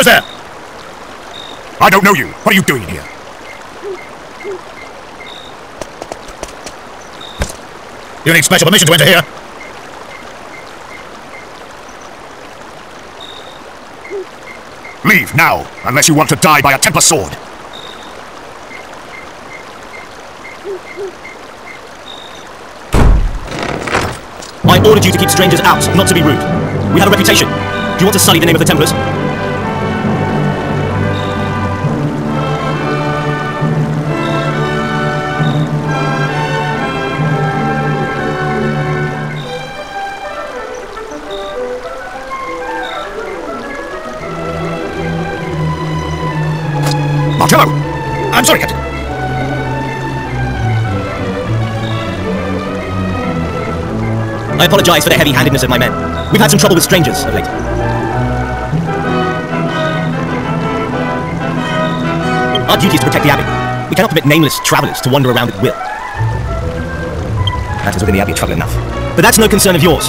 there? I don't know you. What are you doing in here? You need special permission to enter here? Leave now, unless you want to die by a Templar sword. I ordered you to keep strangers out, not to be rude. We have a reputation. Do you want to sully the name of the Templars? Martello! I'm sorry, Captain. I apologize for the heavy-handedness of my men. We've had some trouble with strangers of late. Our duty is to protect the Abbey. We cannot permit nameless travellers to wander around at will. Matters within the Abbey are trouble enough. But that's no concern of yours.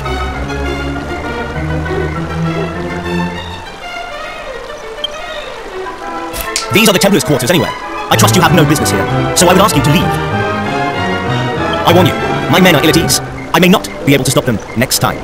These are the Templars' quarters anyway. I trust you have no business here, so I would ask you to leave. I warn you, my men are ill at ease. I may not be able to stop them next time.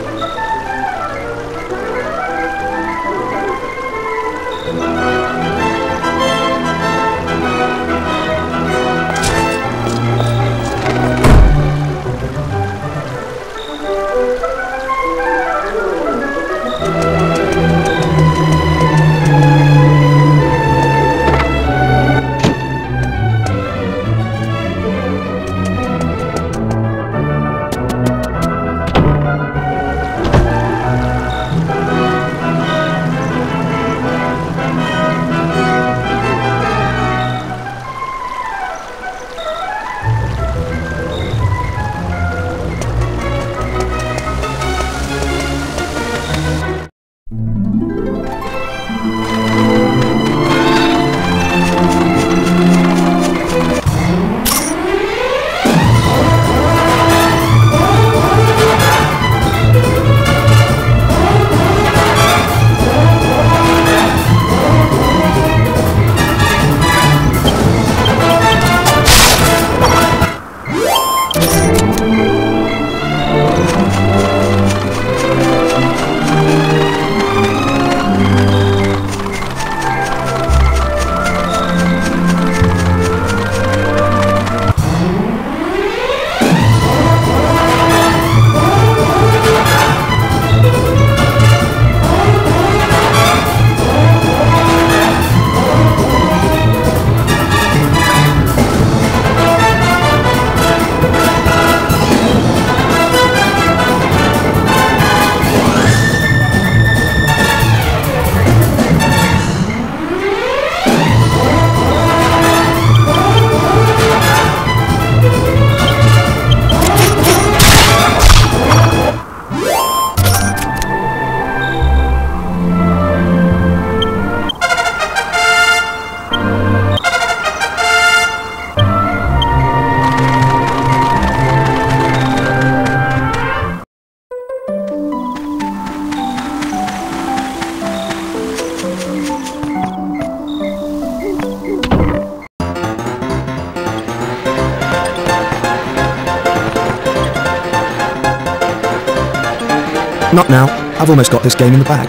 Not now. I've almost got this game in the bag.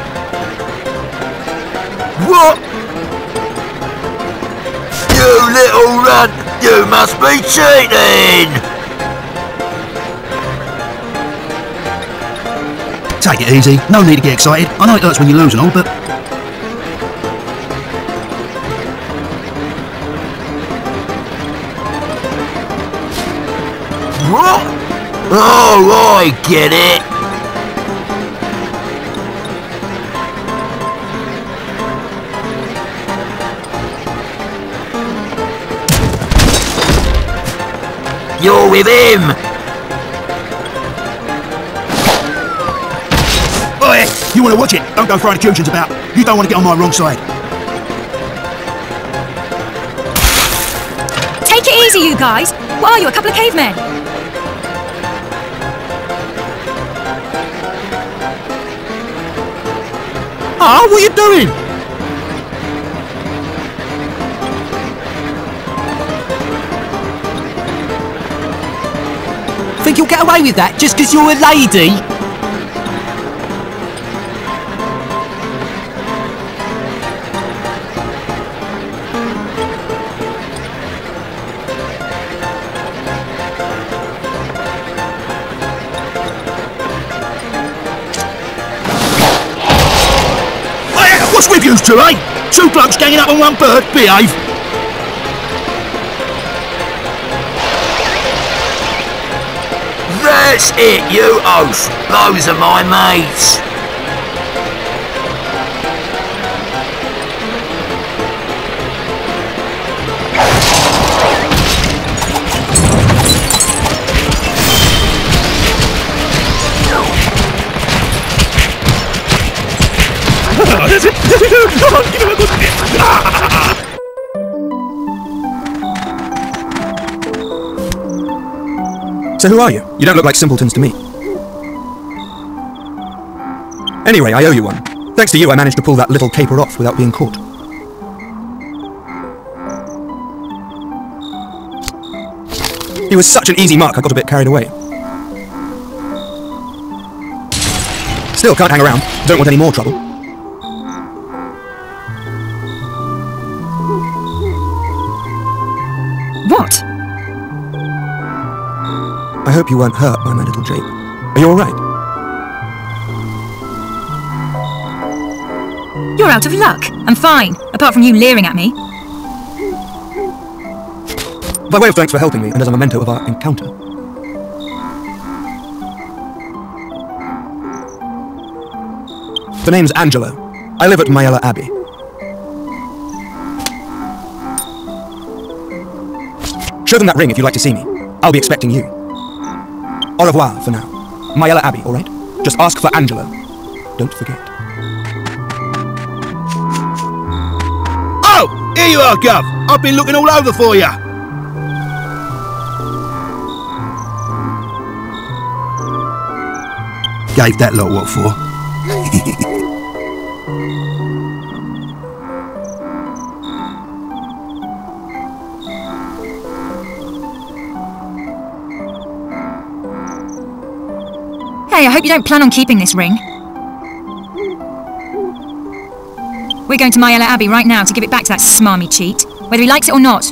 What? You little runt! You must be cheating! Take it easy. No need to get excited. I know it hurts when you lose and all, but... What? Oh, I get it! You're with him! Oi! You want to watch it? Don't go throwing accusations about. You don't want to get on my wrong side. Take it easy, you guys. What are you, a couple of cavemen? Ah, what are you doing? away with that just because you're a lady? What's with you two, eh? Two blokes ganging up on one bird? Behave! That's it, you oaf. Those are my mates. So who are you? You don't look like simpletons to me. Anyway, I owe you one. Thanks to you, I managed to pull that little caper off without being caught. He was such an easy mark, I got a bit carried away. Still, can't hang around. Don't want any more trouble. What? I hope you weren't hurt by my little jape. Are you alright? You're out of luck. I'm fine, apart from you leering at me. By way of thanks for helping me, and as a memento of our encounter. The name's Angelo. I live at Myella Abbey. Show them that ring if you'd like to see me. I'll be expecting you. Au revoir for now. Myella Abbey, alright? Just ask for Angelo. Don't forget. Oh! Here you are, Gov! I've been looking all over for you! Gave that lot what for? Hey, I hope you don't plan on keeping this ring. We're going to Myella Abbey right now to give it back to that smarmy cheat, whether he likes it or not.